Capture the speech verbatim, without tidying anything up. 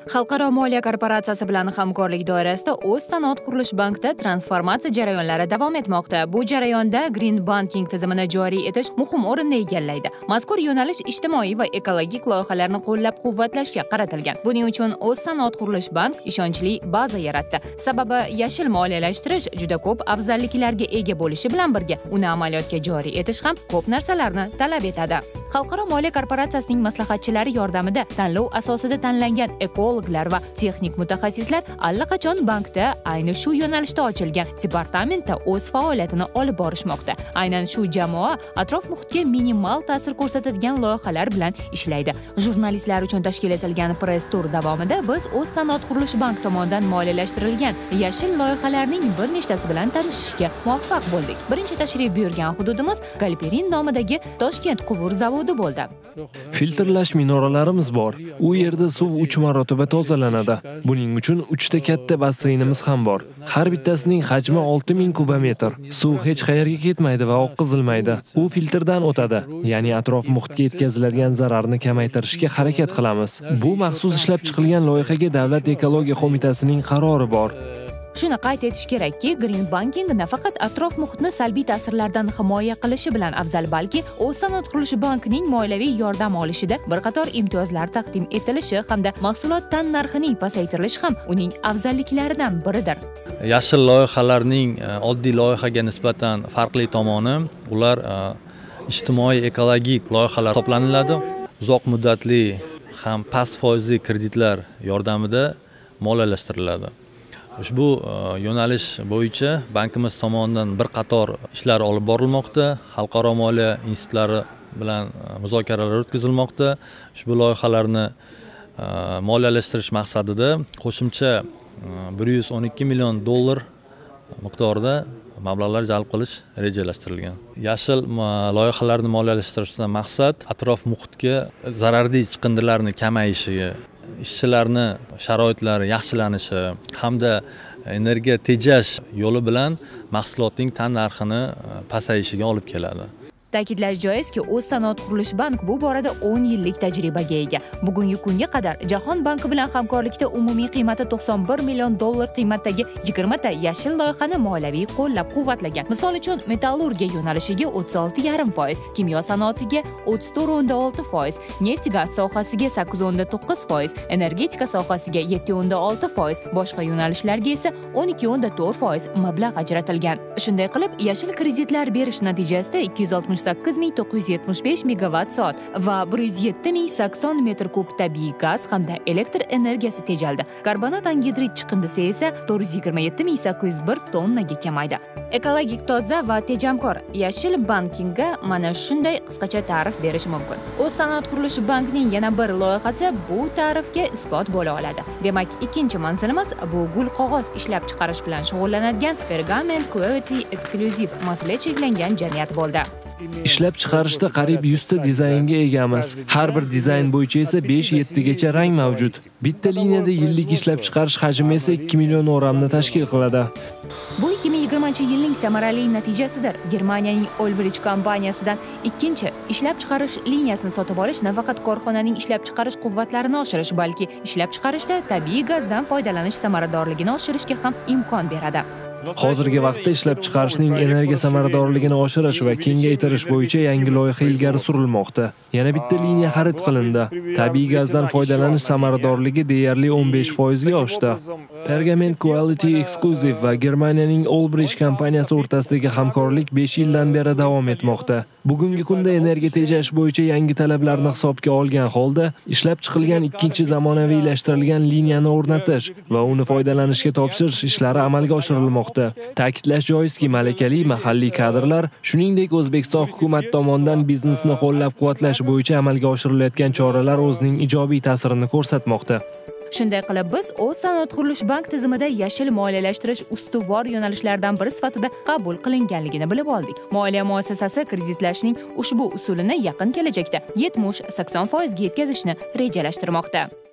Xalqaro moliya korporatsiyasi bilan hamkorlik doirasida O'z sanoat qurilish bankida transformatsiya jarayonlari davom etmoqda. Bu jarayonda Green Banking tizimini joriy etish muhim o'rinni egallaydi. Mazkur yo'nalish ijtimoiy va ekologik loyihalarni qo'llab-quvvatlashga qaratilgan. Buning uchun O'z sanoat qurilish bank ishonchli baza yaratdi. Sababi yashil moliyalashtirish juda ko'p afzalliklarga ega bo'lishi bilan birga, uni amaliyotga joriy etish ham ko'p narsalarni talab etadi. Xalqaro moliya korporatsiyasining maslahatchilari yordamida tanlov asosida tanlangan ekologlar va texnik mutaxassislar allaqachon bankda ayni shu yo'nalishda ochilgan departamentda o'z faoliyatini olib borishmoqda. Aynan shu jamoa atrof muhitga minimal ta'sir ko'rsatadigan loyihalar bilan ishlaydi. Jurnalistlar uchun tashkil etilgan press tur davomida biz O'z sanoat qurilish bank tomonidan moliyalashtirilgan yashil loyihalarning bir nechtasi bilan tanishishga muvaffaq bo'ldik. Birinchi tashrif buyurgan hududimiz Galperin nomidagi Toshkent quvur zavodi bo'ldi. Filtrlash minoralarimiz bor. U yerda suv uch marotaba tozalanadi. Buning uchun uchta katta basseynimiz ham bor. Har bittasining hajmi olti ming kubometr. Suv hech qayerga ketmaydi va oqizilmaydi. U filtrdan o'tadi, ya'ni atrof muhitga yetkaziladigan zararni kamaytirishga harakat qilamiz. Bu maxsus ishlab chiqilgan loyihaga Davlat ekologiya qo'mitasining qarori bor. Shuni qayd etish kerakki, Green Banking nafaqat atrof muhitni salbiy ta'sirlardan himoya qilishi bilan afzal, balki O'z sanoat qurilish bankining moliyaviy yordam olishida bir qator imtiyozlar taqdim etilishi hamda mahsulot tan narxining pasaytirilishi ham uning afzalliklaridan biridir. Yashil loyihalarning oddiy loyihaga nisbatan farqli tomoni, ular ijtimoiy ekologik loyihalar hisoblaniladi. Uzoq muddatli ham past foizli kreditlar yordamida moliyalashtiriladi. Ushbu yo'nalish bo'yicha bankimiz tomonidan bir qator ishlar olib borilmoqda, xalqaro moliya institutlari bilan muzokaralar o'tkazilmoqda. Ushbu loyihalarni moliyalashtirish maqsadida qo'shimcha bir yuz o'n ikki million dollar miqdorida mablag'lar jalb qilish rejalashtirilgan. Yashil loyihalarni moliyalashtirishdan maqsad atrof muhitga zararli chiqindilarni kamayishi, ishchilarni sharoitlari yaxshilanishi hamda energiya tejash yo'li bilan mahsulotning tan narxini pasayishiga olib keladi. Ta'kidlash joizki, O'z sanoat qurilish bank bu borada o'n yillik tajribaga ega. Bugungi kunga qadar Jahon banki bilan hamkorlikda umumiy qiymati to'qson bir million dollar qiymatdagi yigirma ta yashil loyihani moliyaviy qo'llab-quvvatlagan. Misol uchun, metallurgiya yo'nalishiga o'ttiz olti yarim foiz, kimyo sanoatiga o'ttiz to'rt o'nda olti foiz, neft-gaz sohasiga sakkiz o'nda to'qqiz foiz, energetika sohasiga yetti o'nda olti foiz, boshqa yo'nalishlarga esa o'n ikki o'nda to'rt foiz mablag' ajratilgan. Shunday qilib, yashil kreditlar berish natijasida ikki yuz oltmish sakkiz ming to'qqiz yuz yetmish besh megawatt soat va bir yuz yetti ming sakson metr kub tabiiy gaz hamda elektr energiyasi tejaldi. Karbonat angidrid chiqindisi esa to'rt yuz yigirma yetti ming sakkiz yuz bir tonnaga kamaydi. Ekologik toza va tejamkor yashil bankingga mana shunday qisqacha ta'rif berish mumkin. O'z sanoat qurilish bankining yana bir loyihasi bu ta'rifga isbot bo'la oladi. Demak, ikkinchi manzilimiz bu gul qog'oz ishlab chiqarish bilan shug'ullanadigan Pergament Quality Exclusive mas'uliyat cheklangan jamiyat bo'ldi. Ishlab chiqarishda qariyb yuz ta dizaynga egamiz. Har bir dizayn bo'yicha esa besh yetti gacha rang mavjud. Bitta liniyada yillik ishlab chiqarish hajmi esa ikki million o'ramni tashkil qiladi. Bu ikki ming yigirmanchi yilning samarali natijasidir. Germaniyaning Olbrich kompaniyasidan ikkinchi ishlab chiqarish liniyasini sotib olish nafaqat korxonaning ishlab chiqarish quvvatlarini oshirish, balki ishlab chiqarishda tabiiy gazdan foydalanish samaradorligini oshirishga ham imkon beradi. Hozirgi vaqtda ishlab chiqarishning energiya samaradorligini oshirish va kengaytirish bo'yicha yangi loyiha ilgari surilmoqda. Yana bitta liniya xarid qilindi. Tabiiy gazdan foydalanish samaradorligi deyarli o'n besh foiz ga oshdi. Pergament Quality Exclusive va Germaniyaning Olbrich kompaniyasi o'rtasidagi hamkorlik besh yildan beri davom etmoqda. Bugungi kunda energiya tejash bo'yicha yangi talablarni hisobga olgan holda ishlab chiqilgan ikkinchi zamonaviylashtirilgan liniyani o'rnatish va uni foydalanishga topshirish ishlari amalga oshirilmoqda. Ta'kidlash joizki, malakali mahalliy kadrlar, shuningdek O'zbekiston hukumat tomonidan biznesni qo'llab-quvvatlash bo'yicha amalga oshirilayotgan choralar o'zining ijobiy ta'sirini ko'rsatmoqda. Shunday qilib, biz O'z sanoat qurilish bank tizimida yashil moliyalashtirish ustuvor yo'nalishlardan biri sifatida qabul qilinganligini bilib oldik. Moliya muassasasi kreditlashning ushbu usulini yaqin kelajakda yetmish sakson foiz ga yetkazishni rejalashtirmoqda.